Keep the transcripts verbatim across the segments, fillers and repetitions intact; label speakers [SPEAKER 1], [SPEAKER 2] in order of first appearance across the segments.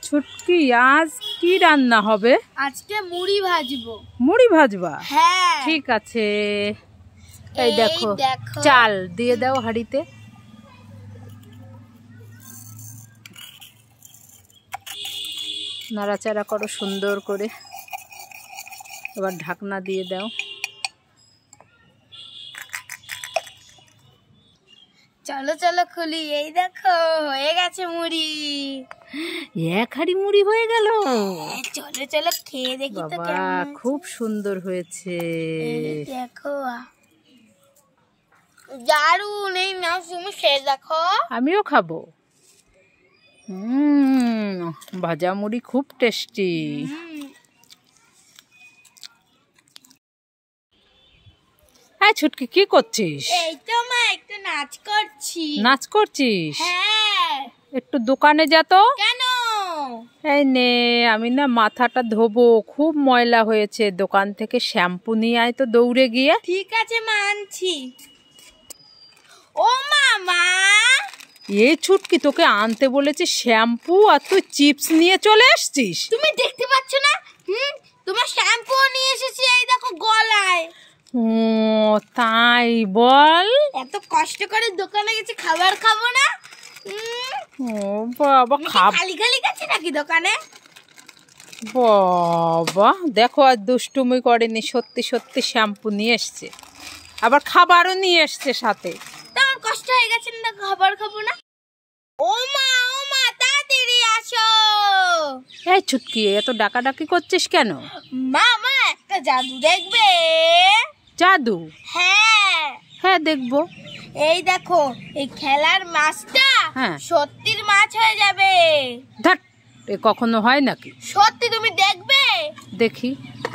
[SPEAKER 1] ছুটকি আজ কি রান্না হবে?
[SPEAKER 2] আজকে মুড়ি ভাজবো।
[SPEAKER 1] মুড়ি ভাজবা?
[SPEAKER 2] হ্যাঁ
[SPEAKER 1] ঠিক আছে। এই দেখো চাল দিয়ে দাও হাঁড়িতে। নাড়াচাড়া করো সুন্দর করে, এবার ঢাকনা দিয়ে দাও।
[SPEAKER 2] চলো চলো খুলি, এই দেখো হয়ে গেছে মুড়ি।
[SPEAKER 1] এক হাঁড়ি মুড়ি হয়ে গেল।
[SPEAKER 2] চলো চলো খেয়ে দেখি তো
[SPEAKER 1] বাবা খুব সুন্দর হয়েছে।
[SPEAKER 2] দেখো দারুন, এই নাও তুমি খেয়ে দেখো।
[SPEAKER 1] আমিও খাবো। হুম ভাজা মুড়ি খুব টেস্টি। হ্যাঁ ছুটকি কি করছিস?
[SPEAKER 2] এই তো মা একটু নাচ করছি।
[SPEAKER 1] নাচ করছিস?
[SPEAKER 2] হ্যাঁ।
[SPEAKER 1] একটু দোকানে যা তো।
[SPEAKER 2] কেন?
[SPEAKER 1] এই নে, আমি না মাথাটা ধোবো, খুব ময়লা হয়েছে। দোকান থেকে শ্যাম্পু নিয়ে আয় তো দৌড়ে গিয়ে।
[SPEAKER 2] ঠিক আছে মা, আনছি। ও মামা,
[SPEAKER 1] এই ছুটকি তোকে আনতে বলেছে শ্যাম্পু, আর তুই চিপস নিয়ে চলে এসছিস।
[SPEAKER 2] তুমি দেখতে পাচ্ছ না? হুম, তোমার শ্যাম্পু নিয়ে এসেছি, এই দেখো গলায়।
[SPEAKER 1] ও তাই বল?
[SPEAKER 2] এত কষ্ট করে দোকানে গেছি, খাবার খাবো না?
[SPEAKER 1] ও বাবা, খাব
[SPEAKER 2] খালি খালি গেছি নাকি দোকানে?
[SPEAKER 1] বাবা দেখো আর দুষ্টুমি করেনি, সত্যি সত্যি শ্যাম্পু নিয়ে এসছে, আবার খাবারও নিয়ে এসছে সাথে।
[SPEAKER 2] তোমার কষ্ট হয়ে গেছে না, খাবার খাবো না? ও মা ও মা তাড়াতাড়ি আসো।
[SPEAKER 1] এই ছুটকি এত ডাকাডাকি করছিস কেন?
[SPEAKER 2] মা মা একটা জাদু দেখবে?
[SPEAKER 1] জাদু?
[SPEAKER 2] হ্যাঁ
[SPEAKER 1] হ্যাঁ দেখবো।
[SPEAKER 2] এই দেখো, এই খেলার মাছটা
[SPEAKER 1] হ্যাঁ
[SPEAKER 2] সত্যির মাছ হয়ে যাবে।
[SPEAKER 1] ধ্যাৎ, এ কখনো হয় নাকি?
[SPEAKER 2] সত্যি, তুমি দেখবে?
[SPEAKER 1] দেখি।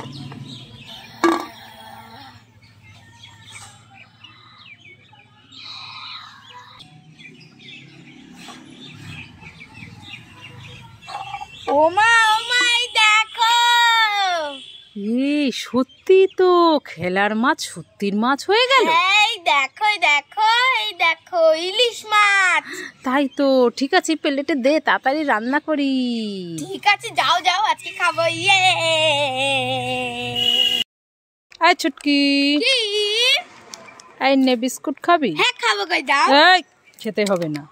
[SPEAKER 2] ও মা ও মা এই দেখো।
[SPEAKER 1] এই সত্যি তো, খেলার মাছ সত্যির মাছ হয়ে গেল।
[SPEAKER 2] এই দেখো দেখো, এই দেখো ইলিশ মাছ।
[SPEAKER 1] তাই তো, ঠিক আছে প্লেটে দে, তাড়াতাড়ি রান্না করি।
[SPEAKER 2] ঠিক আছে যাও যাও, আজকে খাবো। ইয়ে
[SPEAKER 1] এই ছুটকি,
[SPEAKER 2] কি?
[SPEAKER 1] এই নে বিস্কুট খাবি?
[SPEAKER 2] হ্যাঁ খাবো, কই দাও।
[SPEAKER 1] এই খেতে হবে না।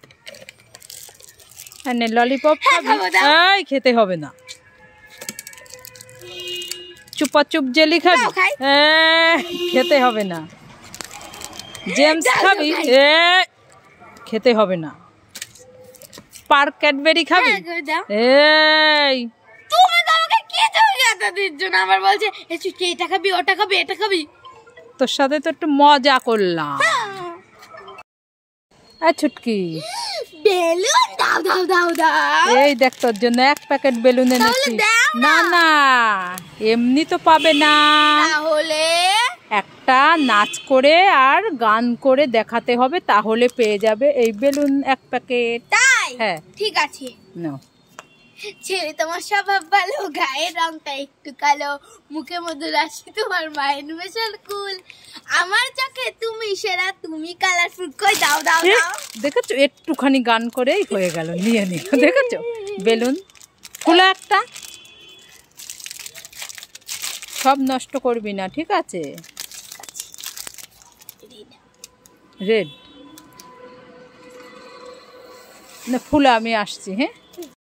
[SPEAKER 1] এই নে ললিপপ
[SPEAKER 2] হ্যাঁ,
[SPEAKER 1] খাবি?
[SPEAKER 2] খাবো, দাও।
[SPEAKER 1] এই খেতে হবে না। চুপা চুপ জেলি খাবি?
[SPEAKER 2] দাও, খাই।
[SPEAKER 1] এই খেতে হবে না। জেমস
[SPEAKER 2] দাও,
[SPEAKER 1] খাবি?
[SPEAKER 2] দাও, খাই।
[SPEAKER 1] এই খেতে হবে না। পার্ক ক্যাডবেরি খাবি?
[SPEAKER 2] হ্যাঁ, কই দাও।
[SPEAKER 1] এই
[SPEAKER 2] তুমি তো আমাকে কি জড়িয়ে দিচ্ছ না, আমার বলছে এই চুটকি এটা খাবি, ওটা খাবি, এটা খাবি।
[SPEAKER 1] তোর সাথে তো একটু মজা করলাম। এই ছুটকি,
[SPEAKER 2] বেলুন দাও দাও দাও দাও।
[SPEAKER 1] এই দেখ তোর জন্য এক প্যাকেট বেলুন এনেছি।
[SPEAKER 2] দাও
[SPEAKER 1] না না, এমনি তো পাবে না,
[SPEAKER 2] তাহলে
[SPEAKER 1] একটা নাচ করে আর গান করে দেখাতে হবে, তাহলে পেয়ে যাবে এই বেলুন এক প্যাকেট।
[SPEAKER 2] তাই?
[SPEAKER 1] হ্যাঁ
[SPEAKER 2] ঠিক আছে।
[SPEAKER 1] নাও।
[SPEAKER 2] ছেলে তোমার স্বভাব ভালো, গায়ের রংটা একটু কালো, মুখে মধুর হাসি, তোমার মায়ের মেশাল কুল, আমার চোখে তুমি সেরা, তুমি কালারফুল। কই দাও দাও
[SPEAKER 1] এ,
[SPEAKER 2] দাও।
[SPEAKER 1] দেখেছো একটুখানি গান করেই হয়ে গেল, নিয়ে নিল। দেখেছো বেলুন খোলা একটা। সব নষ্ট করবি না, ঠিক আছে? রেড না ফুলা, আমি আসছি। হ্যাঁ